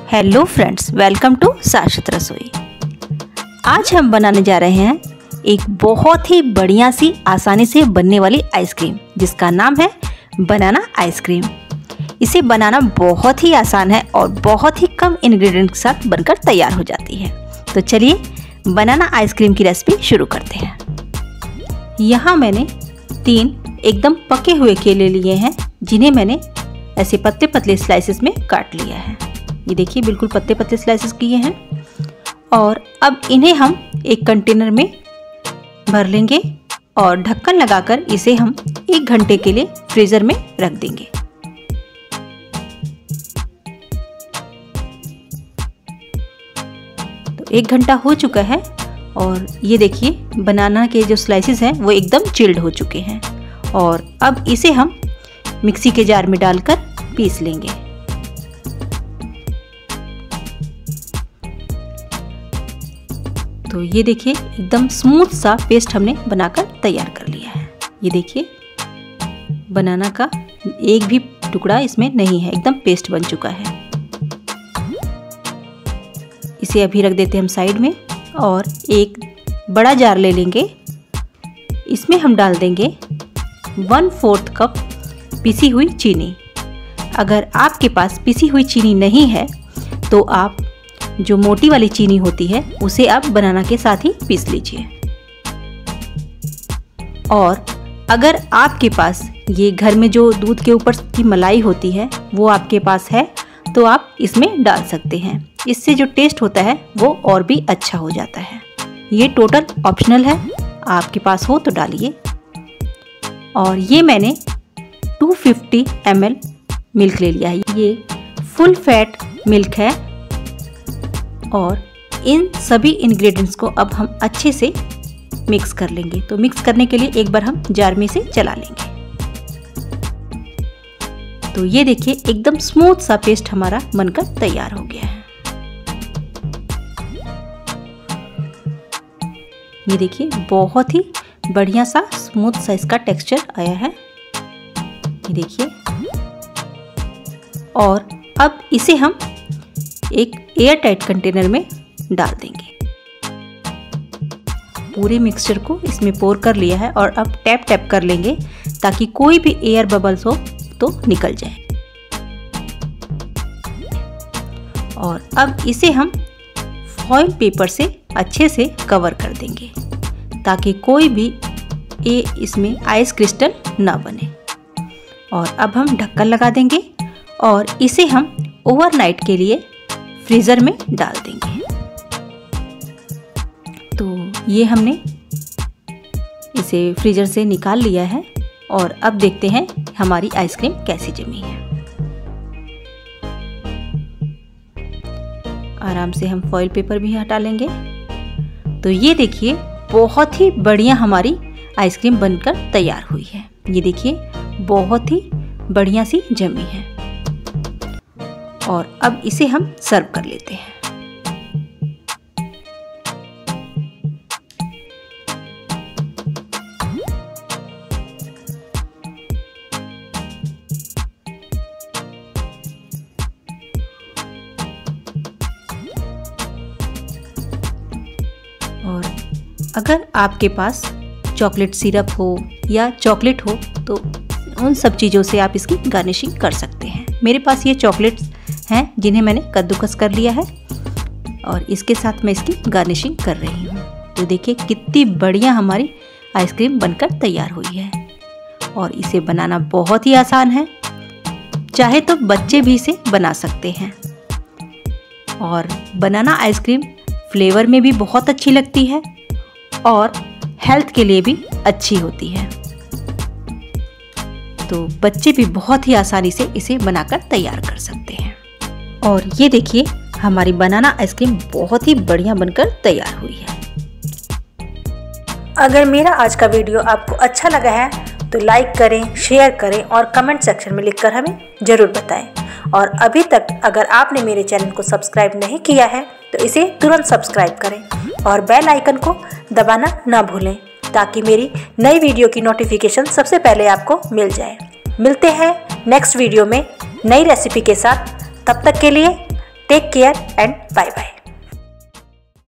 Hello friends, welcome to शाश्वत रसोई। आज हम बनाने जा रहे हैं एक बहुत ही बढ़िया सी आसानी से बनने वाली आइसक्रीम, जिसका नाम है बनाना आइसक्रीम। इसे बनाना बहुत ही आसान है और बहुत ही कम इंग्रेडिएंट के साथ बनकर तैयार हो जाती है। तो चलिए बनाना आइसक्रीम की रेसिपी शुरू करते हैं। यहाँ मैंने 3 एकदम पके हुए केले लिए हैं, जिन्हें मैंने ऐसे पतले पतले स्लाइसेस में काट लिया है। ये देखिए, बिल्कुल पतले पतले स्लाइसेस किए हैं। और अब इन्हें हम एक कंटेनर में भर लेंगे और ढक्कन लगाकर इसे हम 1 घंटे के लिए फ्रीजर में रख देंगे। तो 1 घंटा हो चुका है और ये देखिए बनाना के जो स्लाइसेस हैं वो एकदम चिल्ड हो चुके हैं। और अब इसे हम मिक्सी के जार में डालकर पीस लेंगे। तो ये देखिए एकदम स्मूथ सा पेस्ट हमने बनाकर तैयार कर लिया है। ये देखिए बनाना का एक भी टुकड़ा इसमें नहीं है, एकदम पेस्ट बन चुका है। इसे अभी रख देते हैं हम साइड में और एक बड़ा जार ले लेंगे। इसमें हम डाल देंगे 1/4 कप पिसी हुई चीनी। अगर आपके पास पिसी हुई चीनी नहीं है तो आप जो मोटी वाली चीनी होती है उसे आप बनाना के साथ ही पीस लीजिए। और अगर आपके पास ये घर में जो दूध के ऊपर की मलाई होती है वो आपके पास है तो आप इसमें डाल सकते हैं। इससे जो टेस्ट होता है वो और भी अच्छा हो जाता है। ये टोटल ऑप्शनल है, आपके पास हो तो डालिए। और ये मैंने 250 ml मिल्क ले लिया है। ये फुल फैट मिल्क है। और इन सभी इंग्रेडिएंट्स को अब हम अच्छे से मिक्स कर लेंगे। तो मिक्स करने के लिए एक बार हम जार में से चला लेंगे। तो ये देखिए एकदम स्मूथ सा पेस्ट हमारा बनकर तैयार हो गया है। ये देखिए बहुत ही बढ़िया सा स्मूथ सा इसका टेक्सचर आया है। ये देखिए। और अब इसे हम एक एयर टाइट कंटेनर में डाल देंगे। पूरे मिक्सचर को इसमें पोर कर लिया है और अब टैप टैप कर लेंगे ताकि कोई भी एयर बबल्स हो तो निकल जाए। और अब इसे हम फॉइल पेपर से अच्छे से कवर कर देंगे ताकि कोई भी इसमें आइस क्रिस्टल ना बने। और अब हम ढक्कन लगा देंगे और इसे हम ओवरनाइट के लिए फ्रीज़र में डाल देंगे। तो ये हमने इसे फ्रीज़र से निकाल लिया है और अब देखते हैं हमारी आइसक्रीम कैसी जमी है। आराम से हम फॉइल पेपर भी हटा लेंगे। तो ये देखिए बहुत ही बढ़िया हमारी आइसक्रीम बनकर तैयार हुई है। ये देखिए बहुत ही बढ़िया सी जमी है। और अब इसे हम सर्व कर लेते हैं। और अगर आपके पास चॉकलेट सिरप हो या चॉकलेट हो तो उन सब चीज़ों से आप इसकी गार्निशिंग कर सकते हैं। मेरे पास ये चॉकलेट्स हैं जिन्हें मैंने कद्दूकस कर लिया है और इसके साथ मैं इसकी गार्निशिंग कर रही हूँ। तो देखिए कितनी बढ़िया हमारी आइसक्रीम बनकर तैयार हुई है। और इसे बनाना बहुत ही आसान है, चाहे तो बच्चे भी इसे बना सकते हैं। और बनाना आइसक्रीम फ्लेवर में भी बहुत अच्छी लगती है और हेल्थ के लिए भी अच्छी होती है। तो बच्चे भी बहुत ही आसानी से इसे बनाकर तैयार कर सकते हैं। और ये देखिए हमारी बनाना आइसक्रीम बहुत ही बढ़िया बनकर तैयार हुई है। अगर मेरा आज का वीडियो आपको अच्छा लगा है तो लाइक करें, शेयर करें और कमेंट सेक्शन में लिखकर हमें ज़रूर बताएं। और अभी तक अगर आपने मेरे चैनल को सब्सक्राइब नहीं किया है तो इसे तुरंत सब्सक्राइब करें और बेल आइकन को दबाना ना भूलें ताकि मेरी नई वीडियो की नोटिफिकेशन सबसे पहले आपको मिल जाए। मिलते हैं नेक्स्ट वीडियो में नई रेसिपी के साथ। तब तक के लिए take care and bye bye.